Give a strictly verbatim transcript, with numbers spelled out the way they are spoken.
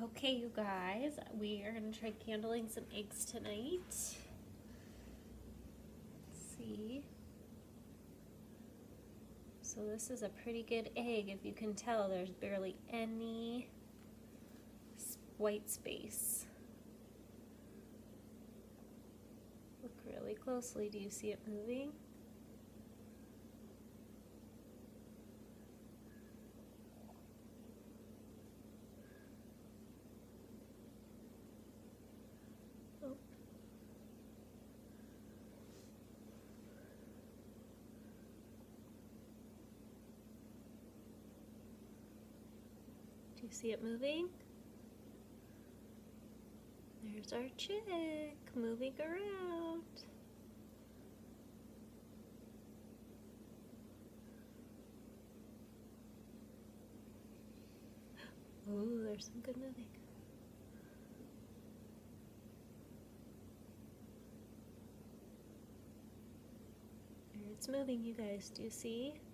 Okay, you guys, we are going to try candling some eggs tonight. Let's see. So this is a pretty good egg. If you can tell, there's barely any white space. Look really closely. Do you see it moving? Oh. Do you see it moving? There's our chick moving around. Oh, there's some good moving. There, it's moving, you guys. Do you see?